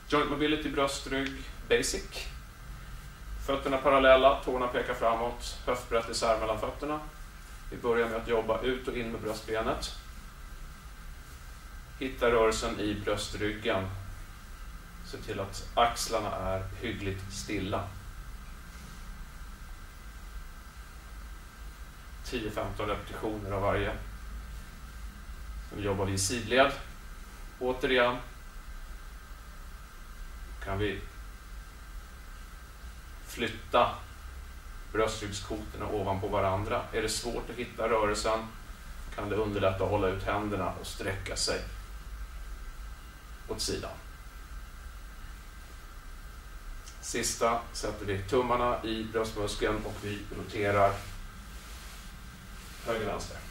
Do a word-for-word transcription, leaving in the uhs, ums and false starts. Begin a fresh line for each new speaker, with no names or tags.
Joint mobility, bröstrygg, basic. Fötterna parallella, tårna pekar framåt, höftbrett isär mellan fötterna. Vi börjar med att jobba ut och in med bröstbenet. Hitta rörelsen i bröstryggen. Se till att axlarna är hyggligt stilla. tio till femton repetitioner av varje. Sen jobbar vi i sidled. Återigen kan vi flytta bröstryggskotorna ovanpå varandra. Är det svårt att hitta rörelsen kan det underlätta att hålla ut händerna och sträcka sig åt sidan. Sista sätter vi tummarna i bröstmuskeln och vi roterar höger vänster.